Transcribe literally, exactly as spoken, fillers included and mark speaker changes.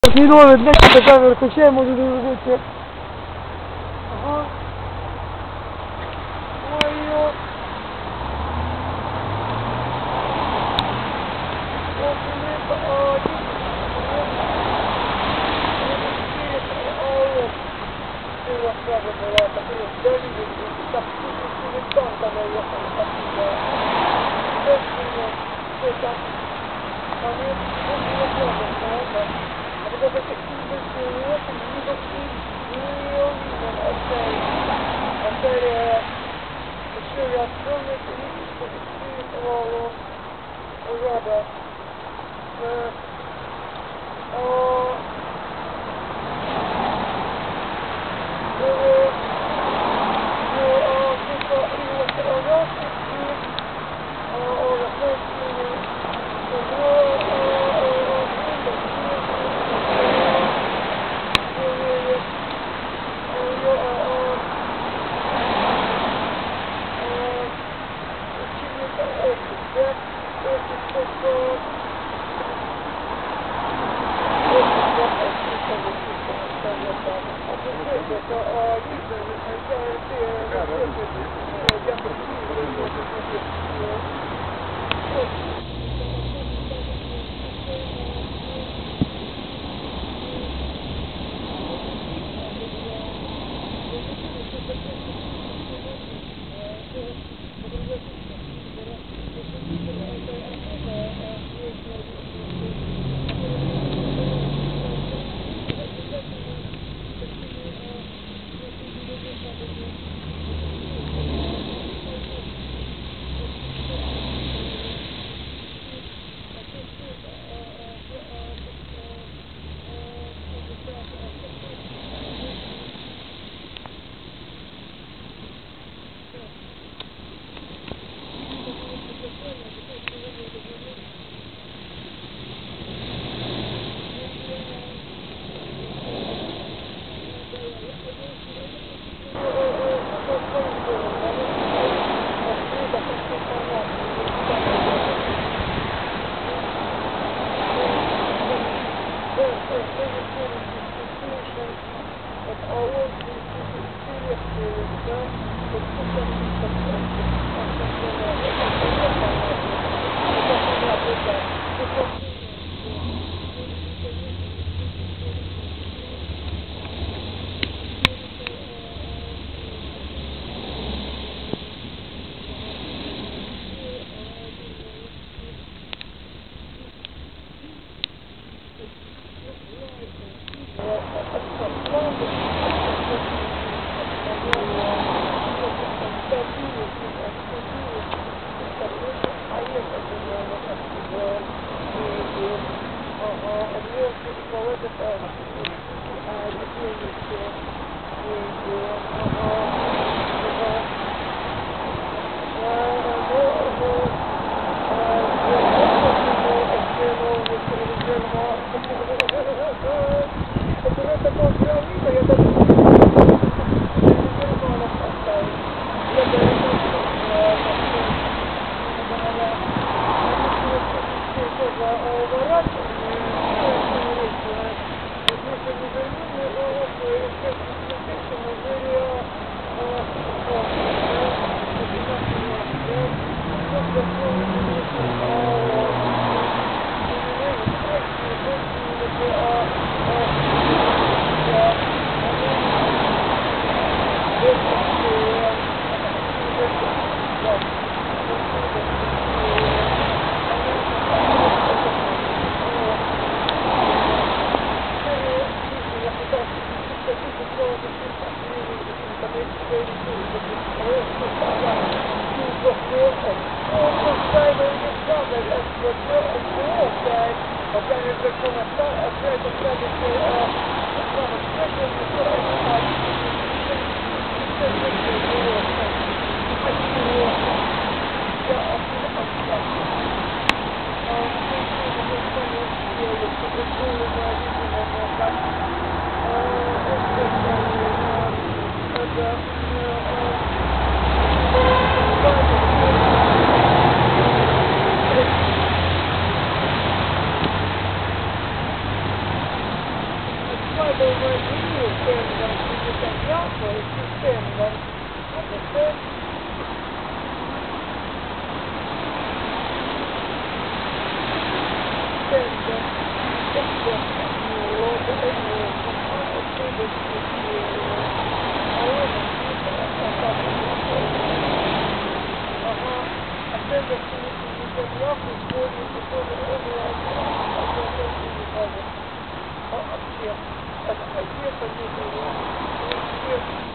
Speaker 1: Di nuovo il vecchio camera facciamo di vedere. Ah. Muoio. Ovviamente oggi se la strada volata per il Davide che sta tutto sull'ottanta nella partita. Questo questa ma ne è una cosa perché il io comunque io non ho sei a serie c'è azione che o o roba o Romania sembra che cambiato e si sembra adesso sembra che sia nuovo e nuovo ma credo che sia allora non sarà passato ma attendo che mi sembra che fuori di come è Oh, up here. Up here for you.